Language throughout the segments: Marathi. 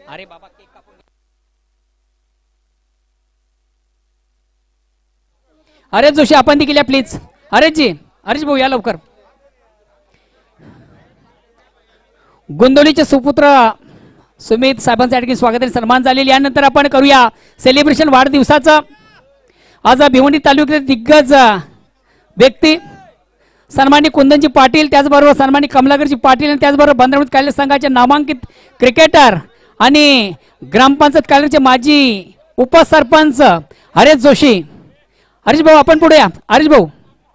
अरे बाबा केक कापून अरे जोशी आपण देखील या प्लीज. अरे जी हरीश भाऊ या लवकर. गोंदवलीचे सुपुत्र सुमित साहेबांच्या ठिकाणी स्वागत आणि सन्मान झालेले. यानंतर आपण करूया सेलिब्रेशन वाढदिवसाचं. आज भिवंडी तालुक्यातील दिग्गज व्यक्ती सन्मानी कुंदनजी पाटील, त्याचबरोबर सन्मानी कमलाकरजी पाटील आणि त्याचबरोबर बंदरमुक्त कल्याण संघाचे नामांकित क्रिकेटर आणि ग्रामपंचायत कल्याणचे माजी उपसरपंच हरीश जोशी. हरीश भाऊ आपण पुढे या. हरीश भाऊ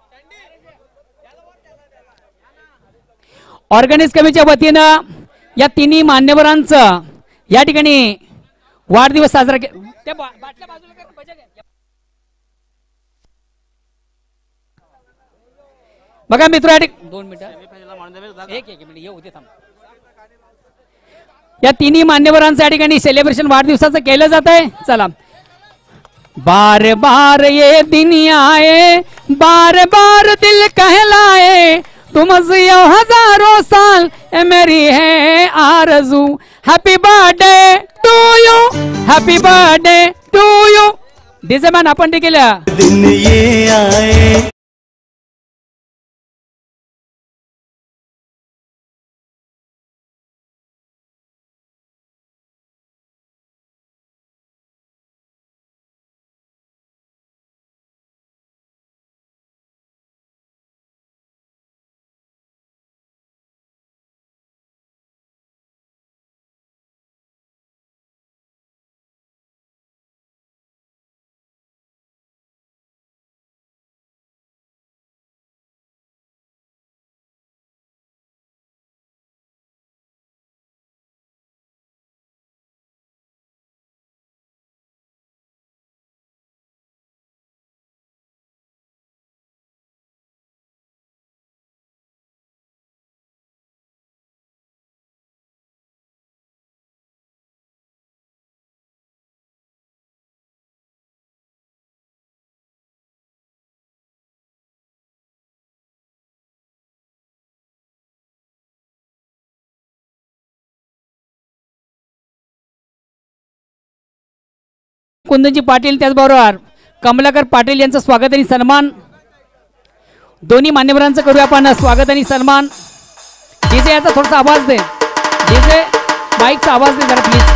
ऑर्गनाइज कमिटीच्या वतीनं या तिन्ही मान्यवरांचं या ठिकाणी वाढदिवस साजरा केला. बघा मित्र 2 मिनिटं एक मिनिट येऊ दे थांब. या तिन्ही मान्यवरांचं या ठिकाणी सेलिब्रेशन वाढदिवसाचं केलं जात आहे. चला. बार बार ये दिन आए, बार बार दिल कहलाए, तुमसे हजारों साल मेरी है आरज़ू. Happy birthday to you, happy birthday to you. DJ man आपण देखील दिन ये आए. कुंदनजी पाटील त्याचबरोबर कमलाकर पाटील यांचं स्वागत आणि सन्मान. दोन्ही मान्यवरांचं करूया आपण स्वागत आणि सन्मान. डीजे याचा थोडासा आवाज दे. डीजे माईकचा आवाज दे जरा प्लीज.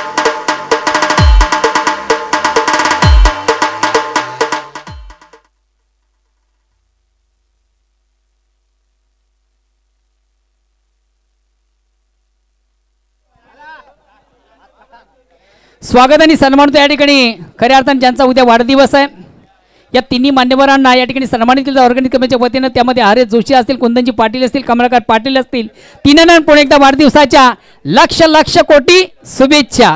स्वागत आणि सन्मान या ठिकाणी खऱ्या अर्थाने ज्यांचा उद्या वाढदिवस आहे या तिन्ही मान्यवरांना या ठिकाणी सन्मानित केलं ऑर्गॅनिक कमिटीच्या वतीनं. त्यामध्ये हरीश जोशी असतील, कुंदनजी पाटील असतील, कमलाकर पाटील असतील. तिन्हांना पुन्हा एकदा वाढदिवसाच्या लक्ष लक्ष कोटी शुभेच्छा.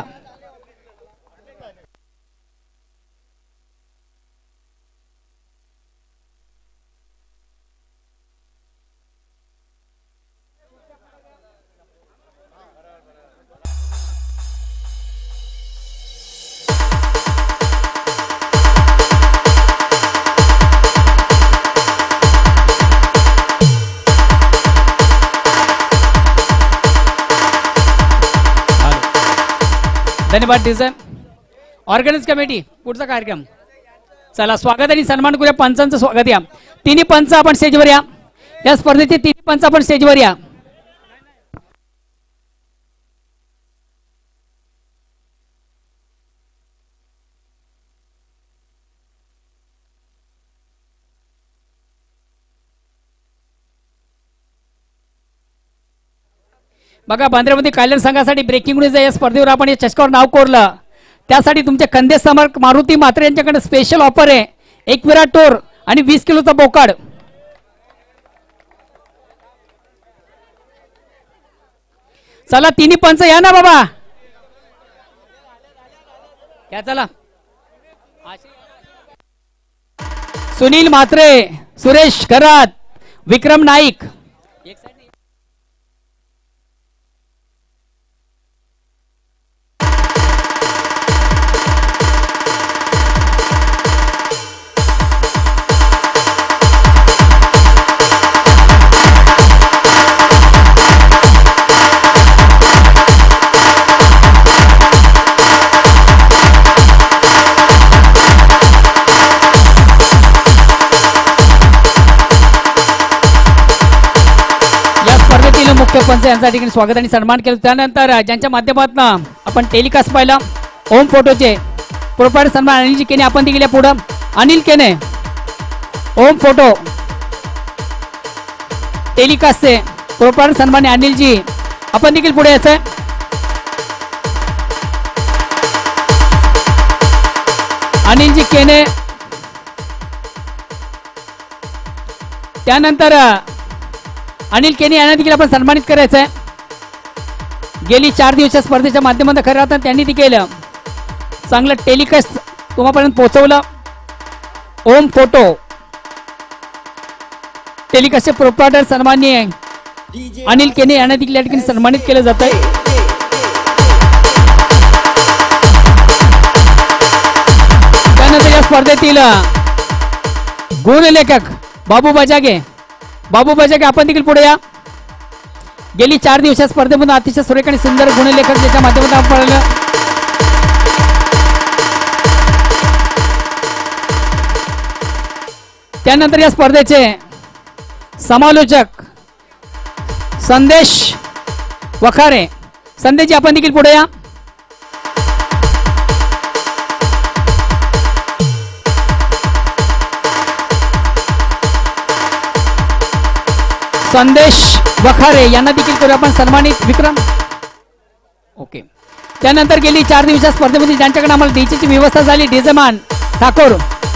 धन्यवाद डीजे. ऑर्गनाइज कमिटी पुढचा कार्यक्रम. चला स्वागत आणि सन्मान करूया. पंचांचं स्वागत या. तिन्ही पंच आपण स्टेजवर या. या स्पर्धेचे तिन्ही पंच आपण स्टेजवर या. बघा बांद्र्यामध्ये कल्याण संघासाठी ब्रेकिंग न्यूज या स्पर्धेवर आपण या चषकावर नाव कोरलं. त्यासाठी तुमच्या कंदे समर मारुती म्हात्रे यांच्याकडे स्पेशल ऑफर आहे. 1 विराट टोर आणि 20 किलोचा बोकाड. चला तिन्ही पंच या ना बाबा. या चला. सुनील म्हात्रे, सुरेश खरात, विक्रम नाईक. दीपक पंच यांच्या ठिकाणी स्वागत आणि सन्मान केलं. त्यानंतर ज्यांच्या माध्यमातून आपण टेलिकास्ट पाहिला ओम फोटोचे प्रोपायटर सन्मान अनिलजी केने आपण देखील पुढं. अनिल केने ओम फोटो टेलिकास्टचे प्रोपायटर सन्मान अनिलजी आपण देखील पुढे यायचंय. अनिलजी केने त्यानंतर अनिल केने यांना देखील आपण सन्मानित करायचं आहे. गेली 4 दिवसाच्या स्पर्धेच्या माध्यमातून खरं राहतात त्यांनी देखील चांगलं टेलिकास्ट तुम्हापर्यंत पोहोचवलं. ओम फोटो टेलिकास्टचे प्रोप्रायटर सन्माननीय अनिल केने यांना देखील या ठिकाणी सन्मानित केलं जात आहे. त्यानंतर या स्पर्धेतील गुणलेखक बाबू बजागे आपण देखील पुढे या. गेली 4 दिवसाच्या स्पर्धेमधून अतिशय सुरेख आणि सुंदर गुणलेखक ज्याच्या माध्यमातून आपण पाहिलं. त्यानंतर या स्पर्धेचे समालोचक संदेश वखारे संदेशजी आपण देखील पुढे या. संदेश वखारे यांना देखील करू आपण सन्मानित. विक्रम ओके. त्यानंतर गेली 4 दिवसाच्या स्पर्धेमध्ये ज्यांच्याकडे आम्हाला डीजेची व्यवस्था झाली डिजेमान ठाकूर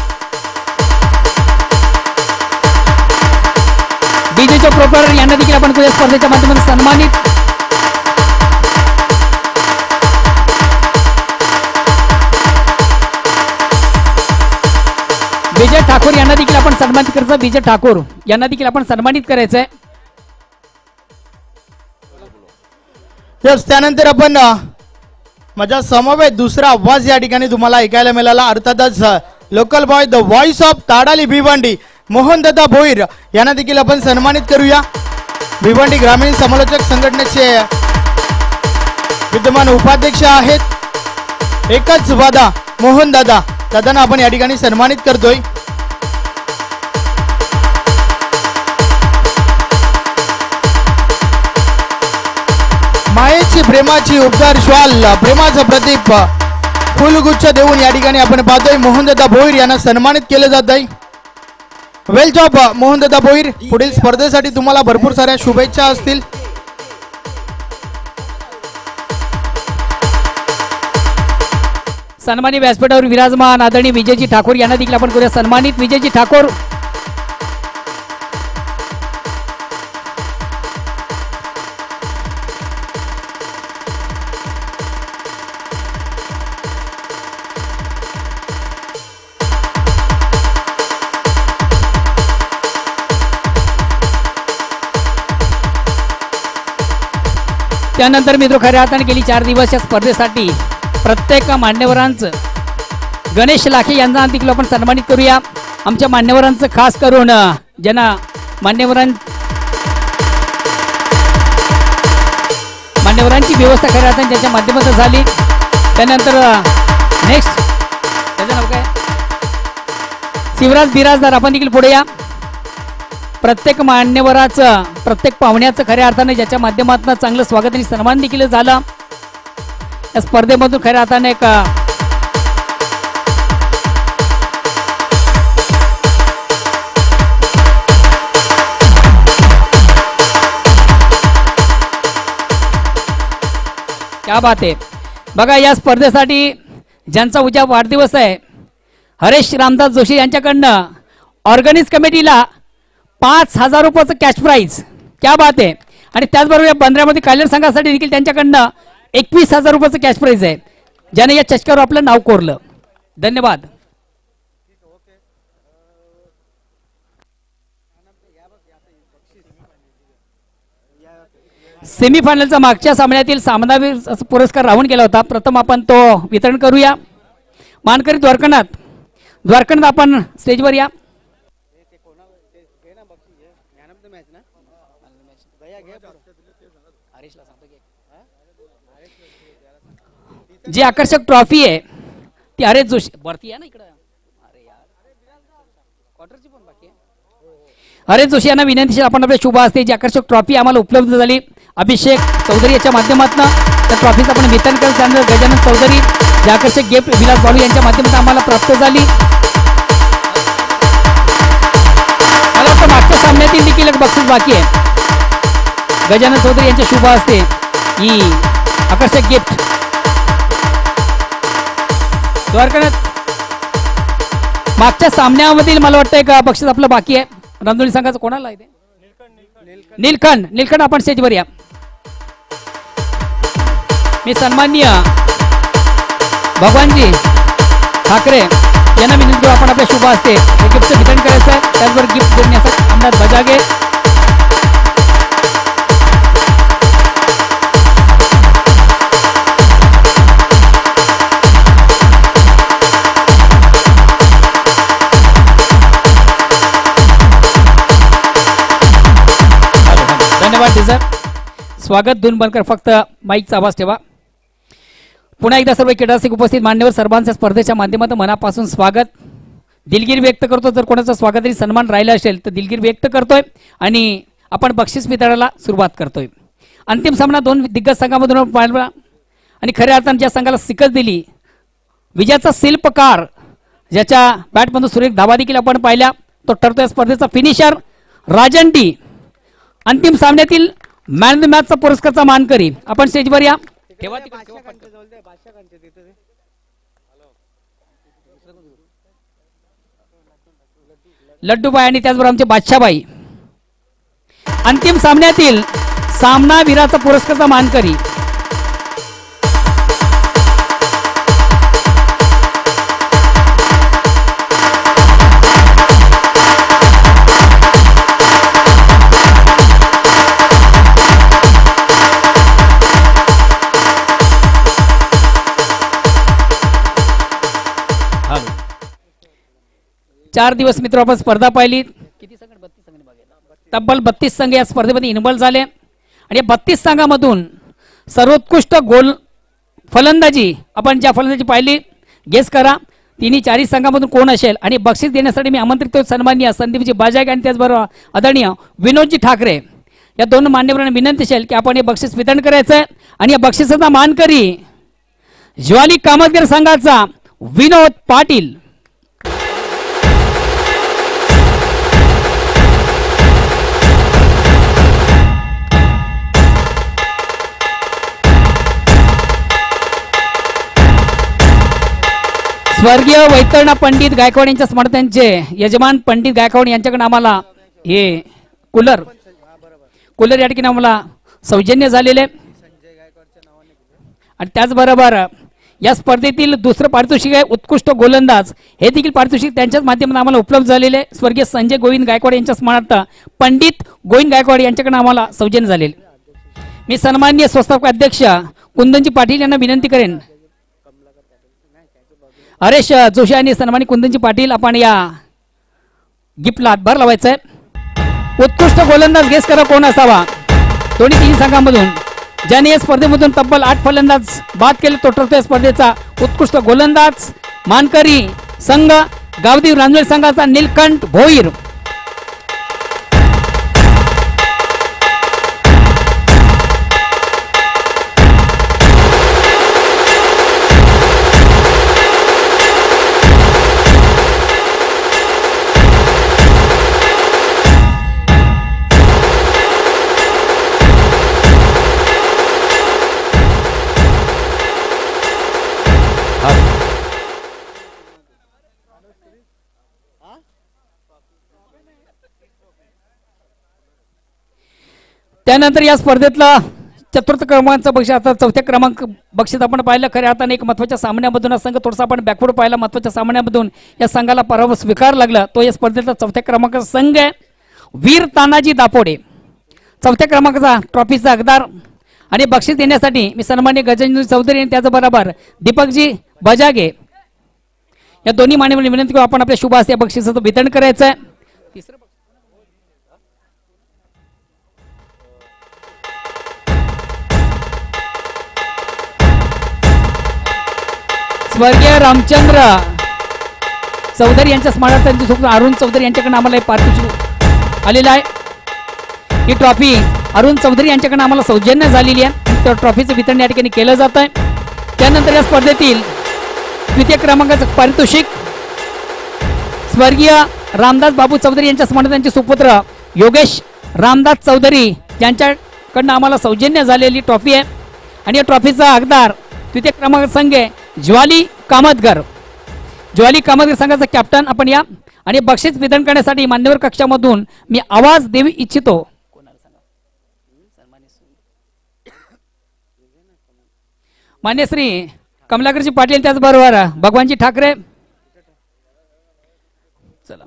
डीजेचे प्रोप्रायटर यांना देखील आपण या स्पर्धेच्या माध्यमातून सन्मानित. विजय ठाकूर यांना देखील आपण सन्मानित करायचं. विजय ठाकूर यांना देखील आपण सन्मानित करायचंय. त्यानंतर आपण माझ्या समवेत दुसरा आवाज या ठिकाणी तुम्हाला ऐकायला मिळाला. अर्थातच local boy the voice of Tadali Bhiwandi Mohandada Bhoir यांना देखील आपण सन्मानित करूया. भिवंडी ग्रामीण समालोचक संघटनेचे विद्यमान उपाध्यक्ष आहेत. एकच वादा मोहनदादा दादांना आपण या ठिकाणी सन्मानित करतोय. मायेची प्रेमाची उपचार श्वाल प्रेमाचं प्रतीक फुलगुच्छ देऊन या ठिकाणी आपण पाहतोय मोहनदादा भोईर यांना सन्मानित केले जात आहे. Well job Mohandada Bhoir. पुढील स्पर्धेसाठी तुम्हाला भरपूर साऱ्या शुभेच्छा असतील. सन्मानी व्यासपीठावर विराजमान आदरणीय विजयजी ठाकूर यांना देखील आपण करूया सन्मानित. विजयजी ठाकूर त्यानंतर मित्र खऱ्या अर्थाने गेली 4 दिवस या स्पर्धेसाठी प्रत्येक मान्यवरांचं गणेश लाखे यांना देखील आपण सन्मानित करूया. आमच्या मान्यवरांचं खास करून ज्यांना मान्यवरांची व्यवस्था खऱ्या अर्थाने ज्याच्या माध्यमातून झाली. त्यानंतर नेक्स्ट त्याचं नाव काय शिवराज बिराजदार आपण देखील पुढे या. प्रत्येक मान्यवराचं प्रत्येक पाहुण्याचं खऱ्या अर्थाने ज्याच्या माध्यमातून चांगलं स्वागत आणि सन्मान देखील झाला. या स्पर्धेमधून खऱ्या अर्थाने एक क्या बात आहे. बघा या स्पर्धेसाठी ज्यांचा उद्या वाढदिवस आहे हरेश रामदास जोशी यांच्याकडनं ऑर्गनाइज कमिटीला 5,000 रुपयाचं कॅश प्राईज. क्या बात आहे. आणि त्याचबरोबर या बंदरामध्ये कालेर संघासाठी देखील त्यांच्याकडनं 21,000 रुपयाचं कॅश प्राईज आहे ज्याने या चषकावर आपलं नाव कोरलं. धन्यवाद. सेमीफायनलचा मागच्या सामन्यातील सामनावीर पुरस्कार राहून गेला होता. प्रथम आपण तो वितरण करूया. मानकरी द्वारकनाथ आपण स्टेजवर या. जी आकर्षक ट्रॉफी आहे ती हरेश जोशी वरती आहे ना इकडं. अरे यार क्वार्टरची पण बाकी आहे. अरे जोशी यांना विनंती आपण आपल्या शुभ असते जी आकर्षक ट्रॉफी आम्हाला उपलब्ध झाली अभिषेक चौधरी याच्या माध्यमातून त्या ट्रॉफीचं आपण वितरण करत त्यानंतर गजानन चौधरी जी आकर्षक गिफ्ट विलास बाळू यांच्या माध्यमातून आम्हाला प्राप्त झाली. मला वाटतं मागच्या सामन्यातील देखील एक बक्षीस बाकी आहे. गजानन चौधरी यांच्या शुभ असते ही आकर्षक गिफ्ट द्वारकानाथ मागच्या सामन्यामधील मला वाटतं एक बक्षीस आपलं बाकी आहे. रांजोळी संघाचं कोणाला आहे ते? नीलकंठ आपण स्टेजवर या. मी सन्माननीय भगवानजी ठाकरे यांना विनंती करू आपण आपल्या शुभ असते गिफ्टचं वितरण करायचं आहे. त्याचबरोबर गिफ्ट देण्यासाठी आमदार बजागे सर स्वागत धून बनकर फक्त माईकचा आवाज ठेवा. पुन्हा एकदा सर्व क्रीडारसिक उपस्थित मान्यवर सर्वांच्या स्पर्धेच्या माध्यमातून मनापासून स्वागत दिलगिरी व्यक्त करतो. जर कोणाचा स्वागताची सन्मान राहिला असेल तर दिलगिरी व्यक्त करतोय आणि आपण बक्षीस वितरणाला सुरुवात करतोय. अंतिम सामना दोन दिग्गज संघामधून पाहिला आणि खऱ्या अर्थाने ज्या संघाला सिकस दिली विजयाचा शिल्पकार ज्याच्या बॅटमधून सुरेख धावा देखील आपण पाहिल्या तो ठरतोय स्पर्धेचा फिनिशर राजन डी. अंतिम सामन्यातील मॅन ऑफ द मॅचचा पुरस्कारचा मानकरी आपण स्टेजवर या. लड्डूबाई आणि त्याचबरोबर आमचे बादशाबाई. अंतिम सामन्यातील सामनावीराचा पुरस्कारचा मानकरी चार दिवस मित्र आपण स्पर्धा पाहिली. किती संघ? 32 संघ. तब्बल 32 संघ या स्पर्धेमध्ये इन्व्हॉल्व झाले आणि या 32 संघामधून सर्वोत्कृष्ट गोल फलंदाजी आपण ज्या फलंदाजी पाहिली गेस करा. तिन्ही चारही संघामधून कोण असेल आणि बक्षीस देण्यासाठी मी आमंत्रित सन्माननीय संदीपजी बाजागे आणि त्याचबरोबर आदरणीय विनोदजी ठाकरे या दोन मान्यवरांना विनंती असेल की आपण हे बक्षीस वितरण करायचं आहे. आणि या बक्षिसाचा मानकरी ज्वाली कामतगर संघाचा विनोद पाटील. स्वर्गीय वैतरणा पंडित गायकवाड यांच्या स्मरणांचे यजमान पंडित गायकवाड यांच्याकडे आम्हाला हे कूलर या ठिकाणी आम्हाला सौजन्य झालेले आणि त्याचबरोबर या स्पर्धेतील दुसरं पारितोषिक आहे उत्कृष्ट गोलंदाज हे देखील पारितोषिक त्यांच्याच माध्यमातून आम्हाला उपलब्ध झालेले. स्वर्गीय संजय गोविंद गायकवाड यांच्या स्मरणार्थ पंडित गोविंद गायकवाड यांच्याकडे आम्हाला सौजन्य झालेले. मी सन्माननीय संस्थापक अध्यक्ष कुंदनजी पाटील यांना विनंती करेन हरेश जोशी आणि सन्मानित कुंदनजी पाटील आपण या गिफ्टला हातभार लावायचा आहे. उत्कृष्ट गोलंदाज गेस करा कोण असावा. दोन्ही तिन्ही संघांमधून ज्याने या स्पर्धेमधून तब्बल 8 फलंदाज बाद केले तो ठरतोय स्पर्धेचा उत्कृष्ट गोलंदाज. मानकरी संघ गावदेव रांजोळी संघाचा नीलकंठ भोईर. त्यानंतर या स्पर्धेतला चतुर्थ क्रमांकाचा बक्षीस आता चौथ्या क्रमांक बक्षीस आपण पाहिलं. खऱ्या अर्थाने एक महत्त्वाच्या सामन्यामधून संघ थोडासा आपण बॅकवर्ड पाहिला. महत्त्वाच्या सामन्यामधून या संघाला पराभव स्वीकार लागला. तो या स्पर्धेतला चौथ्या क्रमांकाचा संघ आहे वीर तानाजी दापोडे. चौथ्या क्रमांकाचा ट्रॉफीचा हकदार आणि बक्षीस देण्यासाठी मी सन्माननीय गजानन चौधरी आणि त्याचबरोबर दीपकजी बजागे या दोन्ही मान्यवरांनी विनंती करू आपण आपल्या शुभ हस्ते बक्षिसाचं वितरण करायचं आहे. स्वर्गीय रामचंद्र चौधरी यांच्या स्मरणार्थ अरुण चौधरी यांच्याकडे आम्हाला पारितोषिक आलेला आहे. ही ट्रॉफी अरुण चौधरी यांच्याकडून आम्हाला सौजन्य झालेली आहे. त्या ट्रॉफीचं वितरण या ठिकाणी केलं जात आहे. त्यानंतर या स्पर्धेतील द्वितीय क्रमांकाचं पारितोषिक स्वर्गीय रामदास बाबू चौधरी यांच्या स्मरणार्थ त्यांचे सुपुत्र योगेश रामदास चौधरी यांच्याकडनं आम्हाला सौजन्य झालेली ट्रॉफी आहे. आणि या ट्रॉफीचा हकदार द्वितीय क्रमांक संघ आहे ज्वाली कामतकर. ज्वाली कामतकर संघाचा कॅप्टन आपण या. आणि बक्षीस वितरण करण्यासाठी मान्यवर कक्षामधून मी आवाज देऊ इच्छितो. मान्य श्री कमलाकरजी पाटील, त्याचबरोबर भगवानजी ठाकरे. चला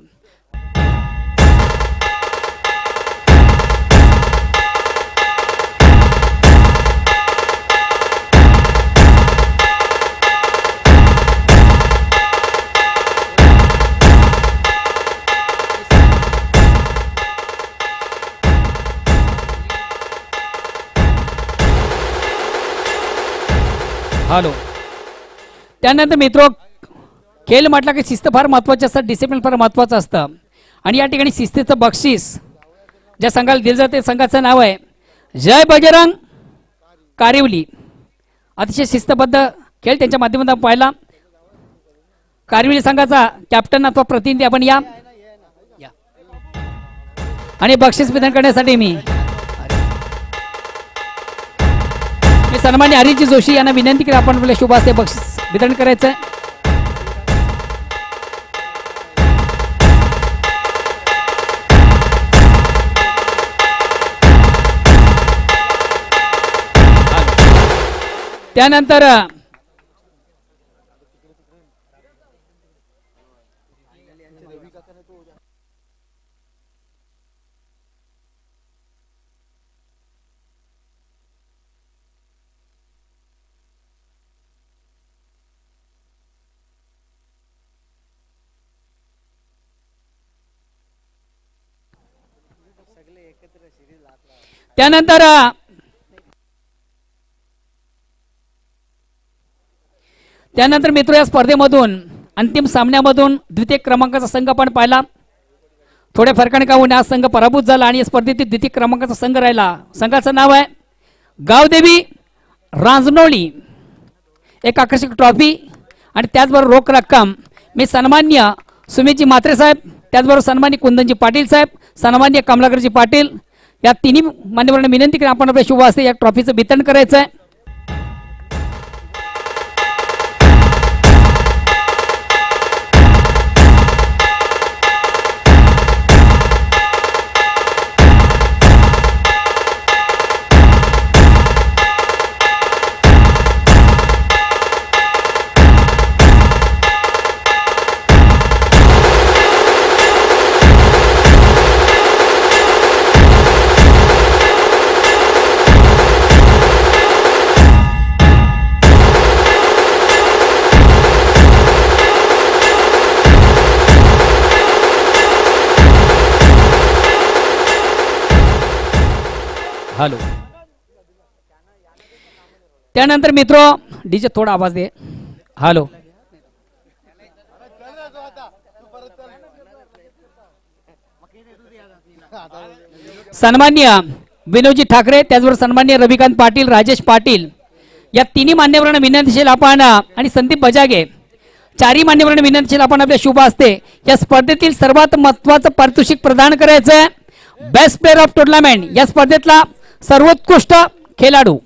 हॅलो. त्यानंतर मित्र, खेळ म्हटलं की शिस्त फार महत्त्वाची असतं, डिसिप्लिन फार महत्त्वाचं असतं. आणि या ठिकाणी शिस्तीचं बक्षीस ज्या संघाला दिलं जाते संघाचं नाव आहे जय बजरंग कारिवली. अतिशय शिस्तबद्ध खेळ त्यांच्या माध्यमातून आपण पाहिला. कारिवली संघाचा कॅप्टन अथवा प्रतिनिधी आपण या. आणि बक्षीस वितरण करण्यासाठी मी सन्मान्य हरीजी जोशी यांना विनंती केली आपण आपल्या शुभ हस्ते बक्षीस वितरण करायचं आहे. त्यानंतर त्यानंतर मित्र, या स्पर्धेमधून अंतिम सामन्यामधून द्वितीय क्रमांकाचा संघ आपण पाहिला. थोड्या फरकाने का होणे हा संघ पराभूत झाला आणि या स्पर्धेतील द्वितीय क्रमांकाचा संघ राहिला. संघाचं नाव आहे गावदेवी रांजनोळी. एक आकर्षक ट्रॉफी आणि त्याचबरोबर रोख रक्कम मी सन्मान्य सुमितजी म्हात्रे साहेब, त्याचबरोबर सन्मान्य कुंदनजी पाटील साहेब, सन्मान्य कमलाकरजी पाटील या तिन्ही मान्यवरांना विनंती करून आपण आपल्या शुभ हस्ते या ट्रॉफीचं वितरण करायचं आहे. हॅलो. त्यानंतर मित्र, डीजे थोडा आवाज दे. हॅलो. सन्मान्य विनोदजी ठाकरे, त्याचबरोबर सन्मान्य रविकांत पाटील, राजेश पाटील या तिन्ही मान्यवरांना विनंतीशील आपण आणि संदीप बजागे चारही मान्यवरांना विनंतीशील आपण आपल्या शुभ हस्ते या स्पर्धेतील सर्वात महत्त्वाचं पारितोषिक प्रदान करायचं आहे. बेस्ट प्लेअर ऑफ टुर्नामेंट या स्पर्धेतला सर्वोत्कृष्ट खेळाडू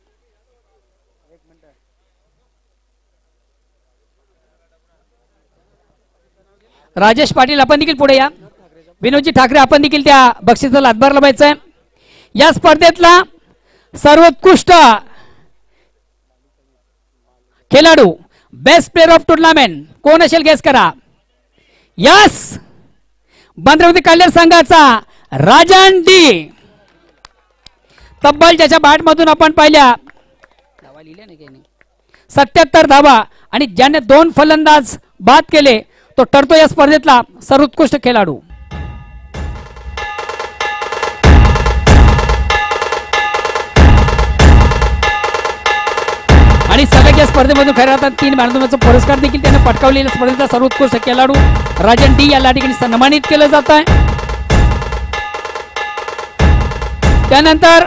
राजेश पाटील आपण देखील पुढे या. विनोदजी ठाकरे आपण देखील त्या बक्षिसाला हातभार लावायचं आहे. या स्पर्धेतला सर्वोत्कृष्ट खेळाडू बेस्ट प्लेअर ऑफ टुर्नामेंट कोण असेल गेस करा. यस, बंद्रावती कल्याण संघाचा राजन डी. तब्बल ज्याच्या बॅट मधून आपण पाहिल्या 77 धावा आणि ज्याने 2 फलंदाज बाद केले तो ठरतो या स्पर्धेतला सर्वोत्कृष्ट खेळाडू. आणि सलग या स्पर्धेमधून खऱ्या अर्थाने 3 मॅनऑफ पुरस्कार देखील त्याने पटकावलेल्या स्पर्धेचा सर्वोत्कृष्ट खेळाडू राजन डी याला ठिकाणी सन्मानित केलं जात आहे. त्यानंतर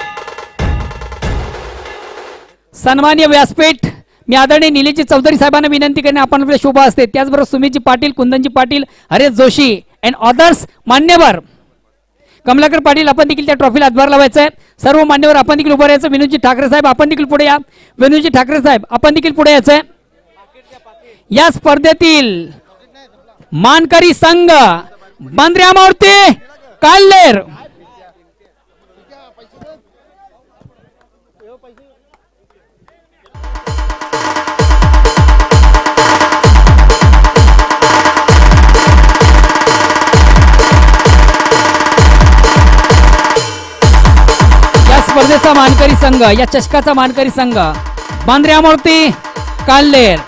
सन्मान्य व्यासपीठ मी आदरणीय निलेशजी चौधरी साहेबांना विनंती करणे आपण आपल्या शोभा असते. त्याचबरोबर सुमितजी पाटील, कुंदनजी पाटील, हरेश जोशी अँड अदर्स मान्यवर, कमलाकर पाटील आपण देखील त्या ट्रॉफीला हातभार लावायचा आहे. सर्व मान्यवर आपण देखील उभं राहायचं. विनोदजी ठाकरे साहेब आपण देखील पुढे या. विनोदजी ठाकरे साहेब आपण देखील पुढे यायचं आहे. या स्पर्धेतील मानकरी संघ बंद्र्या मूर्ती काल्हेर. स्पर्धेचा मानकरी संघ, या चषकाचा मानकरी संघ बांद्र्या मूर्ती काल्हेर.